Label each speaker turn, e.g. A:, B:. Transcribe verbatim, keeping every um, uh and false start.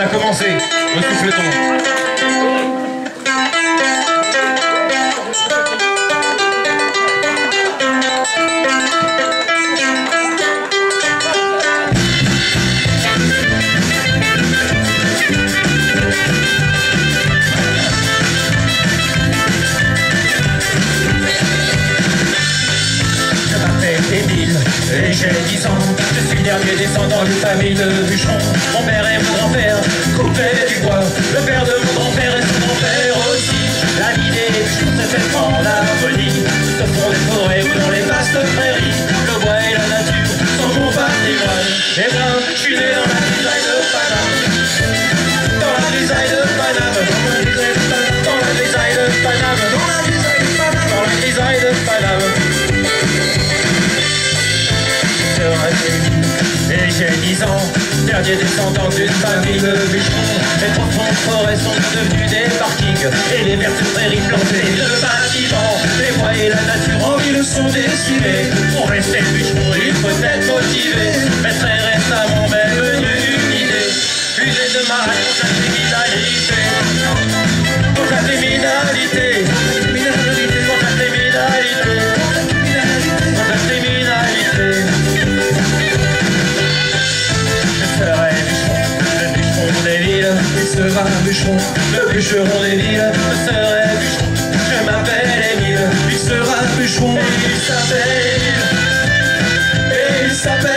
A: a commencé. Ressouffle-t-on.
B: Et j'ai dix ans, je suis dernier descendant d'une famille de bûcherons. Mon père et mon grand-père coupaient du bois. Le père de mon grand-père et son grand-père aussi. La vie des bûcherons se fait en harmonie. Au fond des forêts ou dans les vastes prairies, le bois et la nature sont mon patrimoine. Et moi, je suis né dans la grisaille de Paname. Dans la grisaille de Paname. Dans la grisaille de Paname. Dans la grisaille de Paname. Dans la grisaille de Paname. Et j'ai dix ans, dernier descendant d'une famille de bûcherons. Les profondes forêts sont devenues des parkings et les vertes prairies plantées de bâtiments. Les bois et la nature en ville sont décimés. Pour rester bûcheron, il faut être motivé. Mais très récemment m'est venue une idée. User de ma responsabilité. Pour la criminalité. Pour la criminalité. Pour la criminalité. Il sera bûcheron, le bûcheron des villes. Je serai bûcheron, je m'appelle Émile. Il sera bûcheron, et il s'appelle Émile. Et il s'appelle